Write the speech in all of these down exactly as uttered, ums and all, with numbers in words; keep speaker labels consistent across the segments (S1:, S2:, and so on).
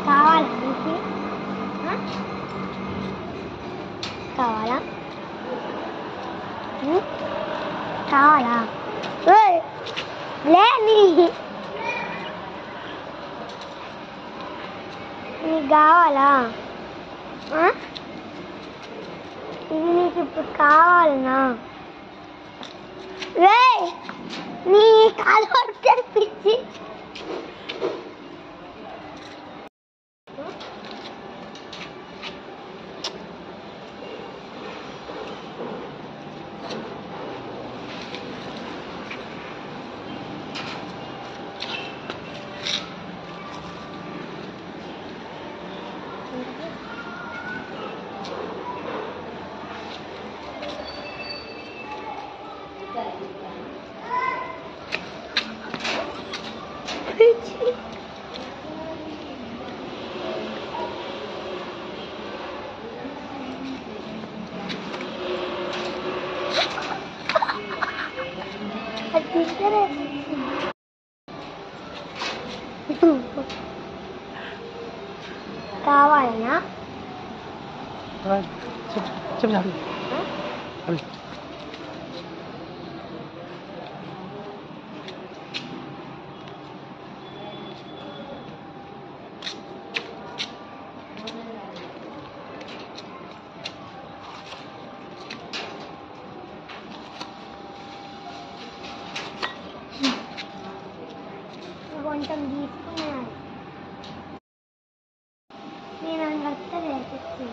S1: కావాలా నీకు? కావాలా కావాలా లే నీకు కావాలా? ఇది నీకు ఇప్పుడు కావాలనా? రే నీ కాలు పిచ్చి కావాలనా?
S2: చెప్పు
S1: కొంచెం తీసుకున్నాను నేను అందరితో రేపిస్తాను.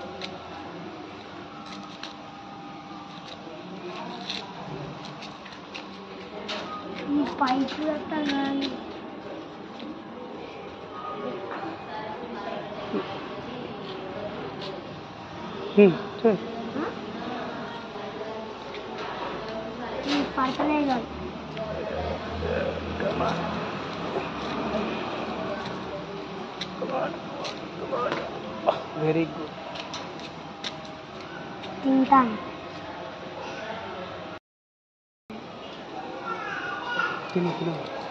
S1: ఈ పైపు పెట్టాను పడతలే కాదు.
S2: Very good.
S1: తింటాను.
S2: తిను తిను